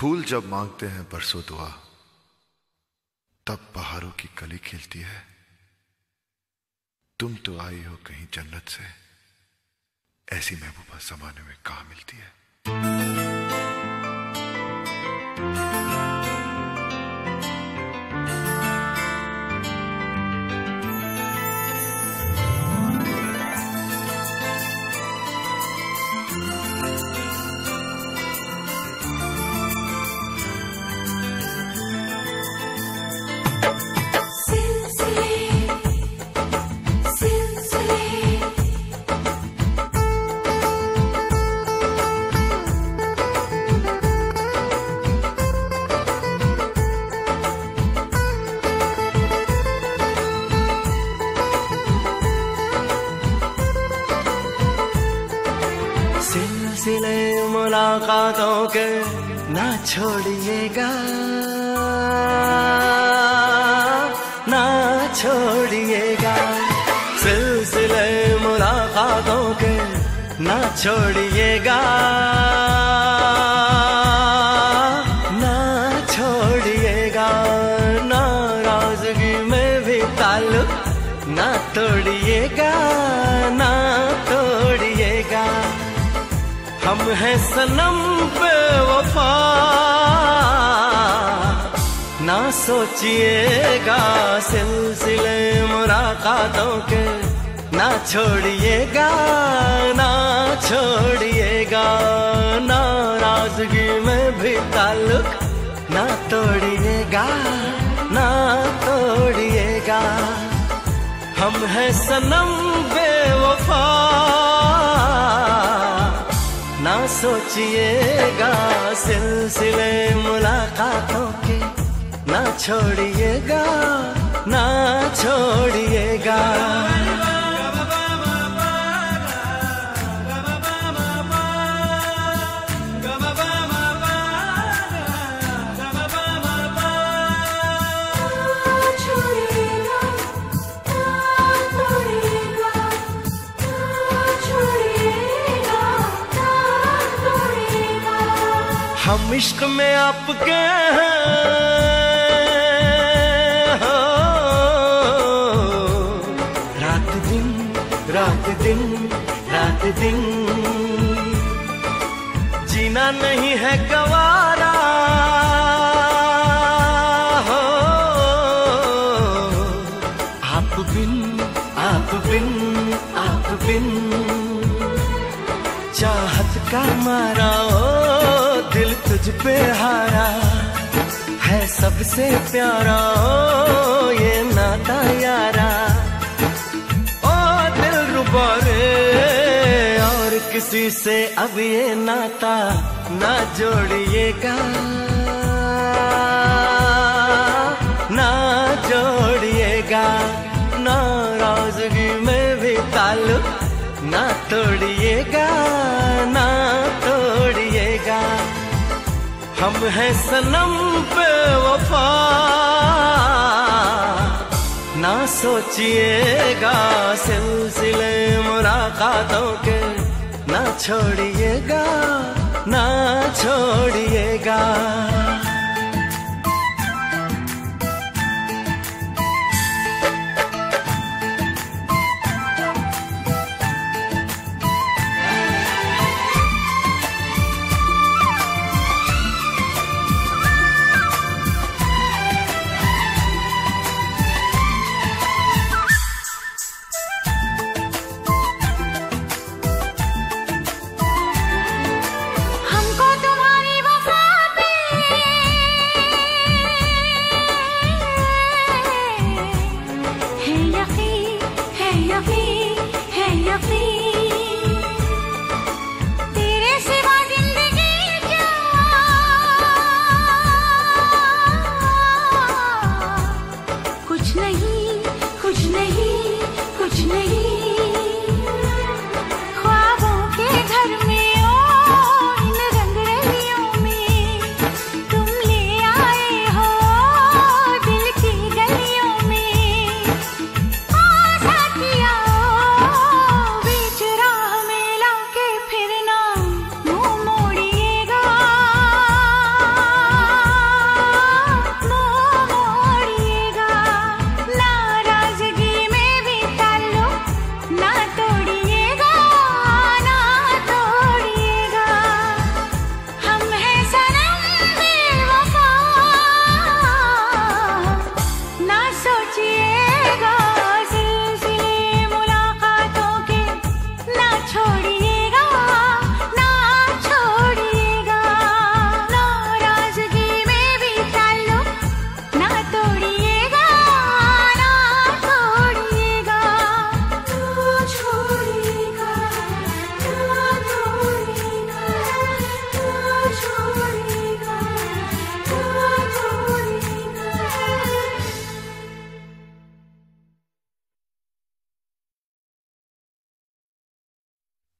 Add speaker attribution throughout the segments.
Speaker 1: फूल जब मांगते हैं बरसों दुआ, तब बहारों की कली खिलती है। तुम तो आई हो कहीं जन्नत से, ऐसी महबूबा जमाने में कहां मिलती है।
Speaker 2: सिलसिले मुलाकातों के ना छोड़िएगा, ना छोड़िएगा। सिलसिले मुलाकातों के ना छोड़िएगा, ना छोड़िएगा। नाराजगी में भी ताल्लुक ना तोड़िएगा, ना तोड़िएगा। हम हैं सनम बेवफा, ना सोचिएगा। सिलसिले मुलाकातों के ना छोड़िएगा, ना छोड़िएगा। नाराजगी में भी ताल्लुक ना तोड़िएगा, ना तोड़िएगा। हम हैं सनम बेवफा, ना सोचिएगा। सिलसिले मुलाकातों के ना छोड़िएगा, ना छोड़िएगा। हम इश्क में आपके हैं, हो रात दिन, रात दिन, रात दिन। जीना नहीं है गवारा, हो आप बिन, आप बिन, आप बिन। चाहत का मारा दिल तुझ पे हारा है, सबसे प्यारा ओ ये नाता यारा। ओ दिल रुबा रे, और किसी से अब ये नाता ना जोड़िएगा, ना जोड़िएगा। नाराजगी में भी ताल्लुक ना तोड़िएगा, ना तोड़िएगा। हम हैं सनम बेवफा, ना सोचिएगा। सिलसिले मुलाकातों के ना छोड़िएगा, ना छोड़िएगा।
Speaker 3: हमको तुम्हारी वफा पे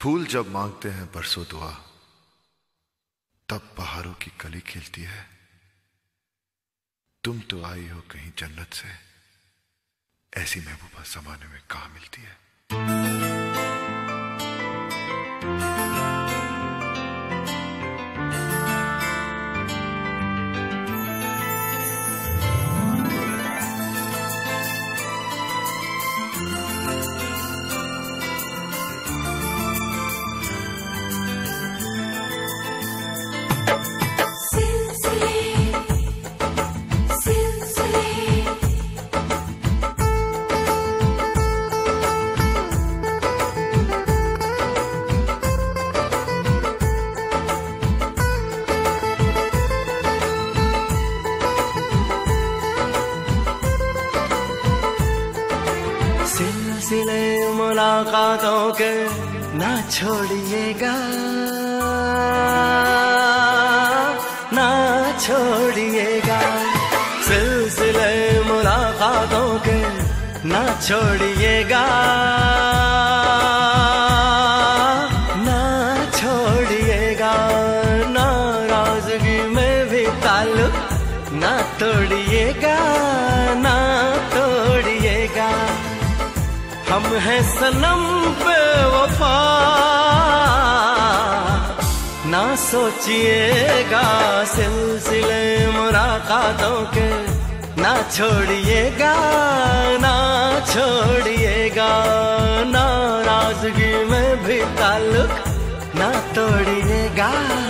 Speaker 1: फूल जब मांगते हैं बरसों दुआ, तब बहारों की कली खिलती है। तुम तो आई हो कहीं जन्नत से, ऐसी महबूबा जमाने में कहाँ मिलती है।
Speaker 2: सिलसिले मुलाकातों के ना छोड़िएगा, ना छोड़िएगा। सिलसिले मुलाकातों के ना छोड़िएगा, ना छोड़िएगा। नाराजगी में भी ताल्लुक ना तोड़िएगा, ना तोड़िएगा। हम हैं सनम पे वफा, ना सोचिएगा। सिलसिले मुलाकातों के ना छोड़िएगा, ना छोड़िएगा। नाराजगी में भी ताल्लुक ना तोड़िएगा।